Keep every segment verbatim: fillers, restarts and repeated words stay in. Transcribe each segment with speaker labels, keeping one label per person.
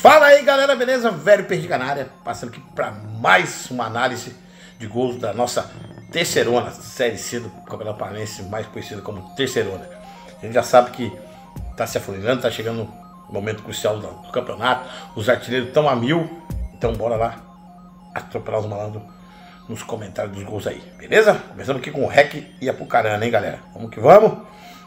Speaker 1: Fala aí galera, beleza? Velho Perdiga na área, passando aqui para mais uma análise de gols da nossa Terceirona, Série C do Campeonato Paranense, mais conhecido como Terceirona. A gente já sabe que tá se afunilando, tá chegando o momento crucial do, do campeonato, os artilheiros estão a mil, então bora lá atropelar os malandros nos comentários dos gols aí, beleza? Começamos aqui com o Rec e Apucarana, hein galera? Vamos que vamos!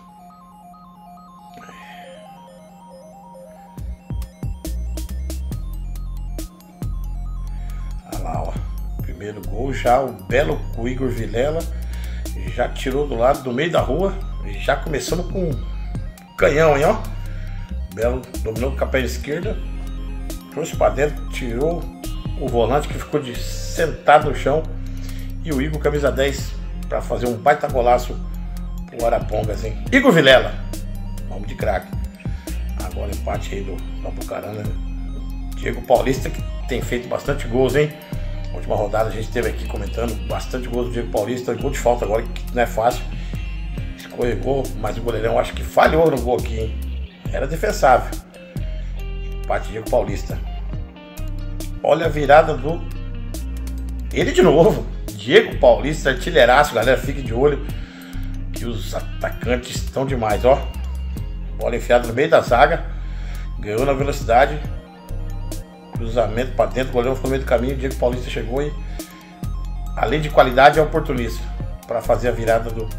Speaker 1: Primeiro gol, já o belo o Igor Vilela já tirou do lado do meio da rua, já começando com canhão, hein, ó. Belo dominou com a perna esquerda, trouxe para dentro, tirou o volante que ficou de sentado no chão, e o Igor camisa dez para fazer um baita golaço pro Arapongas, hein. Igor Vilela, nome de craque. Agora empate aí do, do Apucarana. Diego Paulista, que tem feito bastante gols, hein. Na última rodada a gente esteve aqui comentando bastante gols do Diego Paulista, gol de falta agora, que não é fácil. Escorregou, mas o goleirão acho que falhou no gol aqui, hein? Era defensável. Empate Diego Paulista. Olha a virada do... Ele de novo. Diego Paulista, artilheiraço, galera, fique de olho que os atacantes estão demais, ó. Bola enfiada no meio da zaga. Ganhou na velocidade. Cruzamento para dentro, o goleirão ficou no meio do caminho, o Diego Paulista chegou e, além de qualidade, é oportunista para fazer a virada do,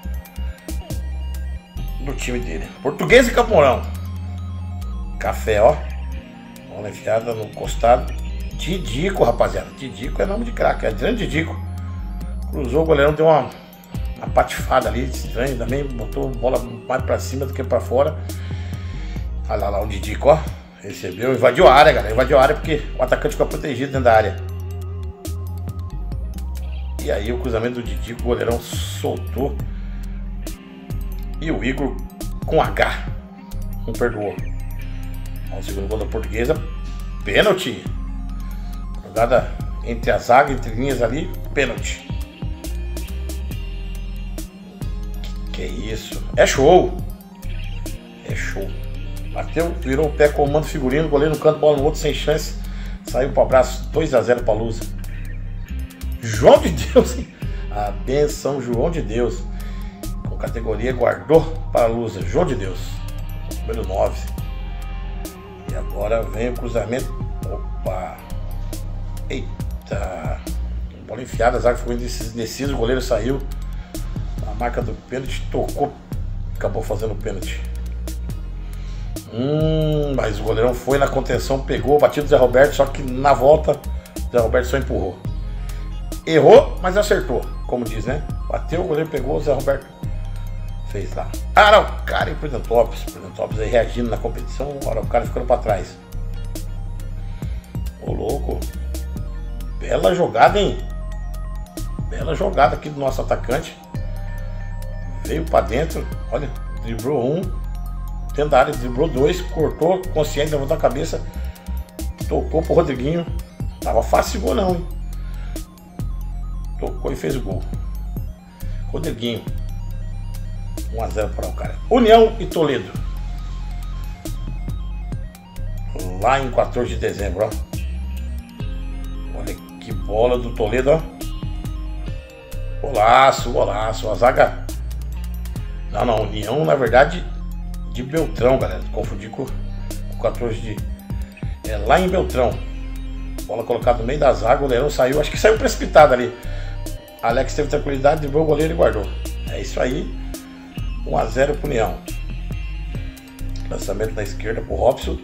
Speaker 1: do time dele. Português e Camporão. Café, ó. Bola enfiada no costado. Didico, rapaziada. Didico é nome de craque, é grande Didico. Cruzou, o goleirão deu uma, uma patifada ali, estranho também, botou a bola mais para cima do que para fora. Olha lá, lá o Didico, ó. Recebeu, invadiu a área, galera. Invadiu a área porque o atacante ficou protegido dentro da área. E aí o cruzamento do Didi, o goleirão soltou. E o Igor com H. Não perdoou. O segundo gol da Portuguesa. Pênalti. Jogada entre a zaga, entre linhas ali. Pênalti. Que, que é isso? É show. É show. Bateu, virou o pé, comando figurino, goleiro no canto, bola no outro, sem chance. Saiu para o abraço, dois a zero para a Lusa. João de Deus, a benção João de Deus. Com categoria, guardou para a Lusa. João de Deus, número nove. E agora vem o cruzamento. Opa! Eita! Bola enfiada, a zaga ficou indecisa, o goleiro saiu. A marca do pênalti, tocou, acabou fazendo o pênalti. Hum, mas o goleirão foi na contenção, pegou, batido do Zé Roberto, só que na volta o Zé Roberto só empurrou. Errou, mas acertou, como diz, né? Bateu, o goleiro pegou, o Zé Roberto fez lá. Araucária e Prudentópolis. Prudentópolis aí reagindo na competição, o Araucária ficando pra trás. Ô louco, bela jogada, hein? Bela jogada aqui do nosso atacante. Veio pra dentro, olha, driblou um. Dentro da área, driblou dois, cortou, consciente, levantou a cabeça, tocou pro Rodriguinho. Tava fácil o gol não, hein? Tocou e fez o gol. Rodriguinho. um a zero para o cara. União e Toledo. Lá em quatorze de dezembro, ó. Olha que bola do Toledo, ó. Golaço, golaço. A zaga... Não, não, União, na verdade... de Beltrão, galera, confundi com o quatorze de... É lá em Beltrão. Bola colocada no meio da zaga, o goleirão saiu, acho que saiu precipitado ali. Alex teve tranquilidade, driblou o goleiro e guardou. É isso aí. um a zero pro União. Lançamento na esquerda pro Robson.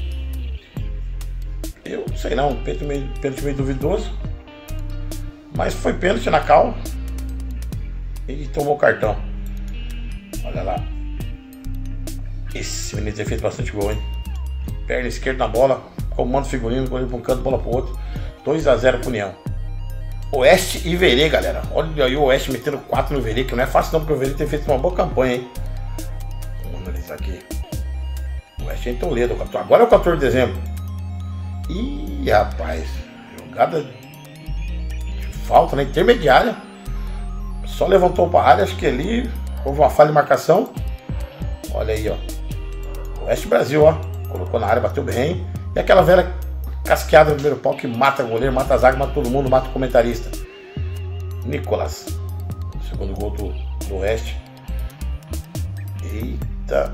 Speaker 1: Eu sei não, pênalti meio, pênalti meio duvidoso. Mas foi pênalti na cal. E tomou o cartão. Olha lá. Esse menino tem feito bastante gol, hein? Perna esquerda na bola, comando figurino, goleiro para um canto, bola para o outro. dois a zero para o União. Oeste e Verê, galera. Olha aí o Oeste metendo quatro no Verê, que não é fácil não, porque o Verê tem feito uma boa campanha, hein? Vamos analisar aqui. O Oeste é em Toledo. Agora é o quatorze de dezembro. Ih, rapaz. Jogada de falta, né? Intermediária. Só levantou para a área, acho que ali houve uma falha de marcação. Olha aí, ó. Oeste Brasil, ó. Colocou na área, bateu bem. E aquela velha casqueada no primeiro pau que mata o goleiro, mata a zaga, mata todo mundo, mata o comentarista. Nicolas. Segundo gol do, do Oeste. Eita.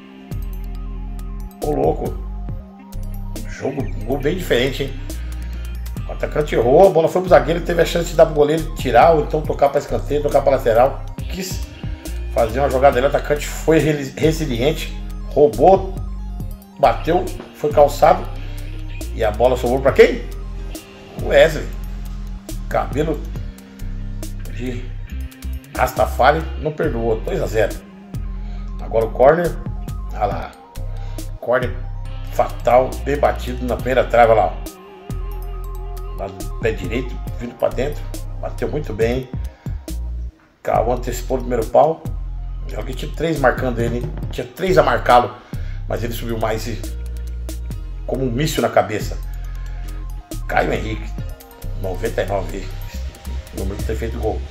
Speaker 1: Ô louco. Jogo, um gol bem diferente, hein? O atacante errou, a bola foi pro zagueiro, teve a chance de dar pro goleiro tirar, ou então tocar para escanteio, tocar para lateral. Quis fazer uma jogada dele, o atacante foi resiliente, roubou, bateu, foi calçado e a bola sobrou para quem? O Wesley. Cabelo de Rastafari não perdoou, dois a zero. Agora o corner, olha lá, corner fatal, bem batido na primeira trave, olha lá, lá do pé direito, vindo para dentro, bateu muito bem. Calma, antecipou o primeiro pau. Alguém tinha três marcando ele, hein? Tinha três a marcá-lo, mas ele subiu mais e, como um míssil na cabeça. Caio Henrique, noventa e nove, número de ter feito gol.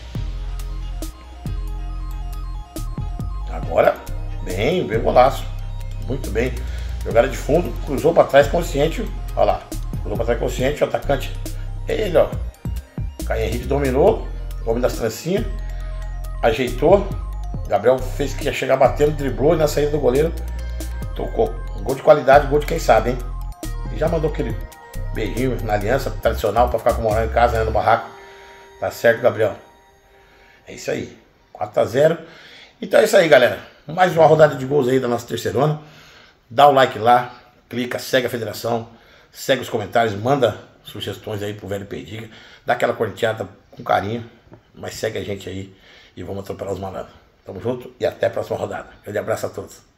Speaker 1: Agora, bem, bem golaço, muito bem. Jogada de fundo, cruzou para trás consciente, olha lá, cruzou para trás consciente, o atacante é ele, ó. Caio Henrique dominou, homem das trancinhas, ajeitou. Gabriel fez que ia chegar batendo, driblou e na saída do goleiro tocou. Um gol de qualidade, um gol de quem sabe, hein? E já mandou aquele beijinho na aliança tradicional para ficar com o Morão em casa, né, no barraco. Tá certo, Gabriel? É isso aí, quatro a zero. Então é isso aí, galera. Mais uma rodada de gols aí da nossa terceirona. Dá o like lá, clica, segue a federação, segue os comentários, manda sugestões aí pro velho Pediga. Dá aquela corneteada com carinho, mas segue a gente aí e vamos atropelar os malandros. Tamo junto e até a próxima rodada. Grande abraço a todos.